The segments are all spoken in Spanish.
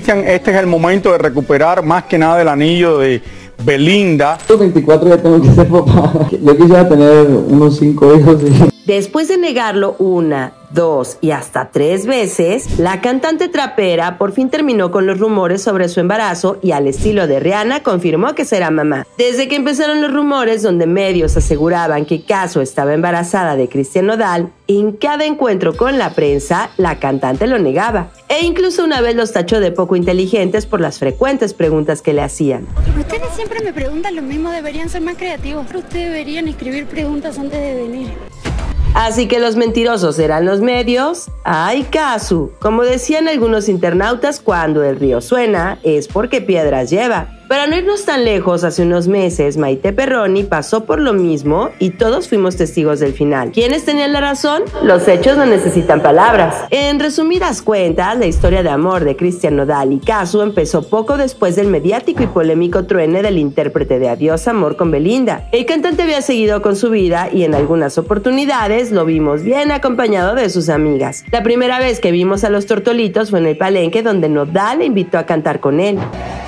Este es el momento de recuperar más que nada el anillo de Belinda. Los 24 ya tengo que ser papá. Yo quisiera tener unos 5 hijos. Después de negarlo 1, 2 y hasta 3 veces, la cantante trapera por fin terminó con los rumores sobre su embarazo y al estilo de Rihanna confirmó que será mamá. Desde que empezaron los rumores donde medios aseguraban que Casu estaba embarazada de Cristian Nodal, en cada encuentro con la prensa, la cantante lo negaba. E incluso una vez los tachó de poco inteligentes por las frecuentes preguntas que le hacían. Ustedes siempre me preguntan lo mismo, deberían ser más creativos. Ustedes deberían escribir preguntas antes de venir. Así que los mentirosos eran los medios. ¡Ay, Casu! Como decían algunos internautas, cuando el río suena es porque piedras lleva. Para no irnos tan lejos, hace unos meses Maite Perroni pasó por lo mismo y todos fuimos testigos del final. ¿Quiénes tenían la razón? Los hechos no necesitan palabras. En resumidas cuentas, la historia de amor de Cristian Nodal y Casu empezó poco después del mediático y polémico truene del intérprete de Adiós Amor con Belinda. El cantante había seguido con su vida y en algunas oportunidades lo vimos bien acompañado de sus amigas. La primera vez que vimos a los Tortolitos fue en el Palenque, donde Nodal le invitó a cantar con él.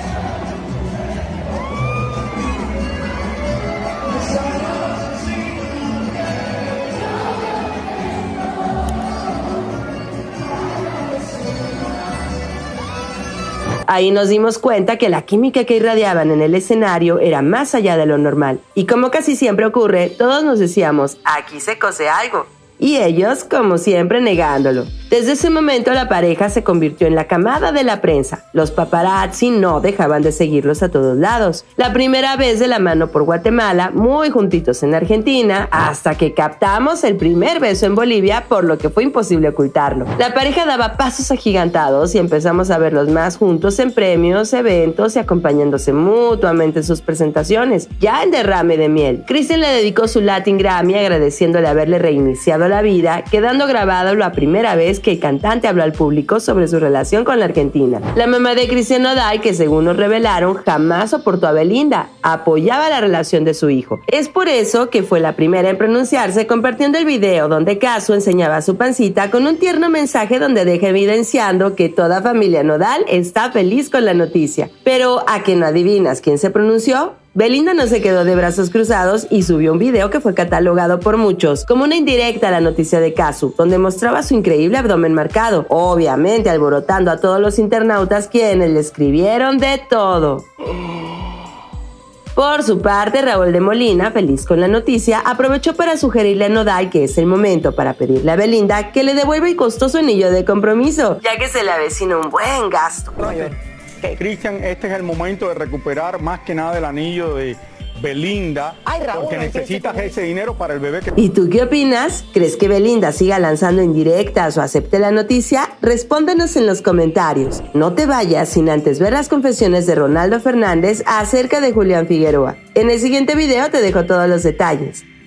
Ahí nos dimos cuenta que la química que irradiaban en el escenario era más allá de lo normal. Y como casi siempre ocurre, todos nos decíamos, aquí se cose algo. Y ellos, como siempre, negándolo. Desde ese momento la pareja se convirtió en la camada de la prensa. Los paparazzi no dejaban de seguirlos a todos lados. La primera vez de la mano por Guatemala, muy juntitos en Argentina, hasta que captamos el primer beso en Bolivia, por lo que fue imposible ocultarlo. La pareja daba pasos agigantados y empezamos a verlos más juntos en premios, eventos y acompañándose mutuamente en sus presentaciones, ya en derrame de miel. Cristian le dedicó su Latin Grammy agradeciéndole haberle reiniciado la vida, quedando grabado la primera vez que el cantante habló al público sobre su relación con la Argentina. La mamá de Cristian Nodal, que según nos revelaron, jamás soportó a Belinda, apoyaba la relación de su hijo. Es por eso que fue la primera en pronunciarse, compartiendo el video donde Casu enseñaba su pancita con un tierno mensaje donde deja evidenciando que toda familia Nodal está feliz con la noticia. Pero ¿a que no adivinas quién se pronunció? Belinda no se quedó de brazos cruzados y subió un video que fue catalogado por muchos como una indirecta a la noticia de Casu, donde mostraba su increíble abdomen marcado, obviamente alborotando a todos los internautas quienes le escribieron de todo. Por su parte, Raúl de Molina, feliz con la noticia, aprovechó para sugerirle a Nodal que es el momento para pedirle a Belinda que le devuelva el costoso anillo de compromiso, ya que se le avecina un buen gasto. Cristian, este es el momento de recuperar más que nada el anillo de Belinda, porque necesitas ese dinero para el bebé que... ¿Y tú qué opinas? ¿Crees que Belinda siga lanzando indirectas o acepte la noticia? Respóndenos en los comentarios. No te vayas sin antes ver las confesiones de Ronaldo Fernández acerca de Julián Figueroa. En el siguiente video te dejo todos los detalles.